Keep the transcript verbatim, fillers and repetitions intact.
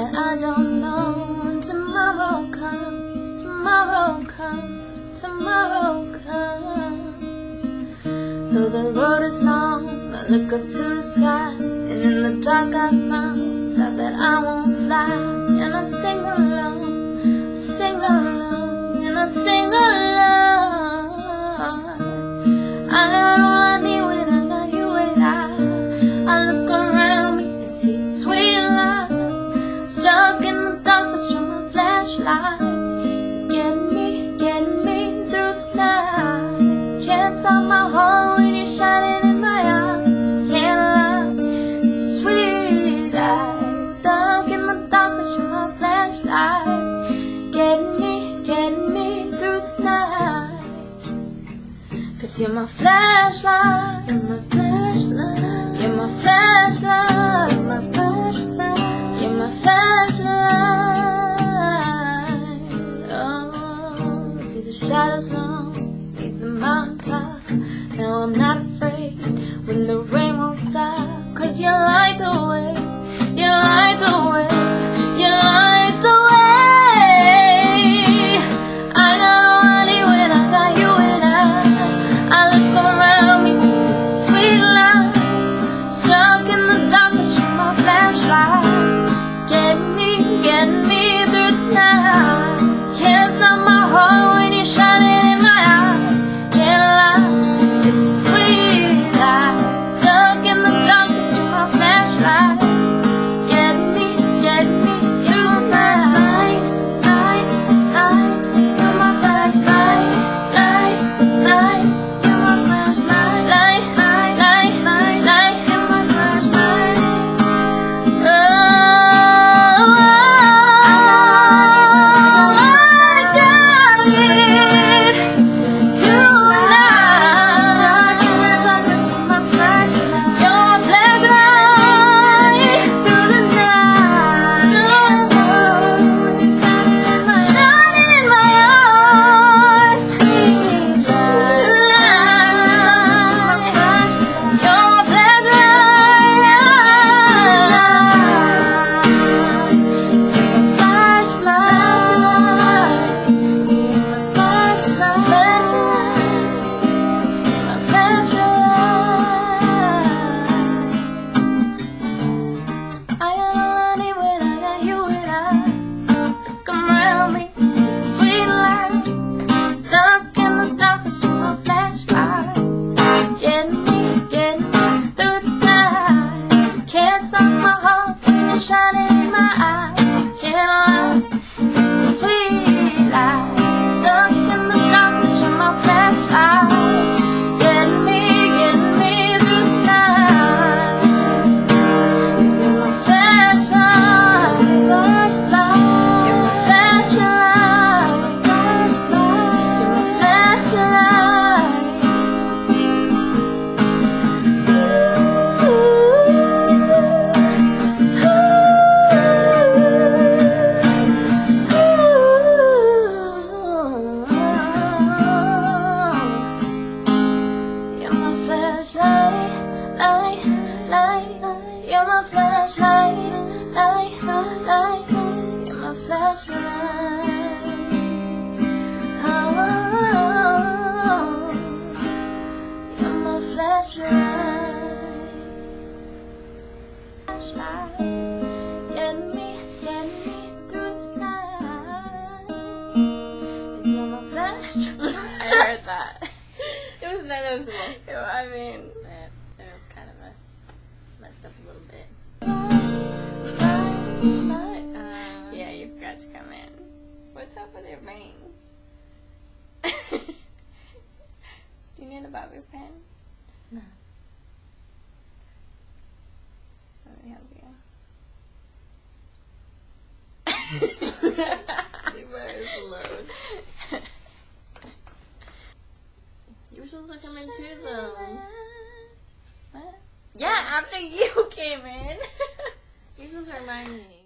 that I don't know when tomorrow comes, tomorrow comes, tomorrow comes. Though the road is long, I look up to the sky, and in the dark I found out that I won't fly. And I sing along, sing along, and I sing along. I got all I need when I got you and I. I look around me and see sweet love, stuck in the dark but you're my flashlight. Get me, get me through the night. Can't stop my heart when you're shining in my eyes. Can't lie, sweet eyes, stuck in the dark but you're my flashlight. Get me, get me through the night. Cause you're my flashlight, you're my flashlight, you're my flashlight, you're my flashlight, you're my flashlight. Oh, see the shadows long, leave the mountain top. Now I'm not afraid when the rain won't stop. Cause you light the way, you light the way, you light the way. I got all I need when I got you and I. I look around me and see the sweet light, stuck in the dark but you're my flashlight. Get me, get me through the night. Can't stop my heart when you're shining in my eyes. Can't lie, it's sweet light, stuck in the dark but you're my flashlight. Get me, get me through the night, night, night. You're my flashlight, night, night. You're my flashlight, night, night, night, night, night. You're my flashlight. Oh, I got it tonight. You're my flashlight, you're my flashlight through the night. Shining in my eyes, sweet light. You're my shining in my eyes, can't lie, it's sweet light, stuck in the dark but you're my flashlight. Get me, get me through the night. Cause you're my flashlight, flashlight. You're my flashlight, flashlight. Cause you're my flashlight. You're my flashlight, light, light, light. You're my flashlight, light, light, light. You're my flashlight. Oh, you're my flashlight. Flashlight. Get me, get me through the night. 'Cause you're my flashlight. I heard that. It was noticeable. I mean, it, it was kind of a messed up a little bit. Uh, yeah, you forgot to come in. What's up with your vein? Do you need a bobby pin? No. Let me help you. You better slow. You were supposed to come in too, though. What? Yeah, after you came in. You're supposed to remind me.